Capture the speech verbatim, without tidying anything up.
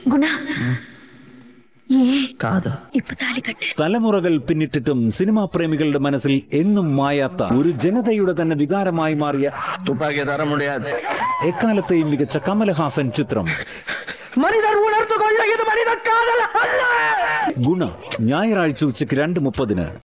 തലമുറകൾ പിന്നിട്ടിട്ടും സിനിമാ പ്രേമികളുടെ മനസ്സിൽ എന്നും മായാത്ത ഒരു ജനതയുടെ തന്നെ വികാരമായി മാറിയ എക്കാലത്തെയും മികച്ച കമലഹാസൻ ചിത്രം ഗുണ. ഞായറാഴ്ച ഉച്ചയ്ക്ക് രണ്ട് മുപ്പതിന്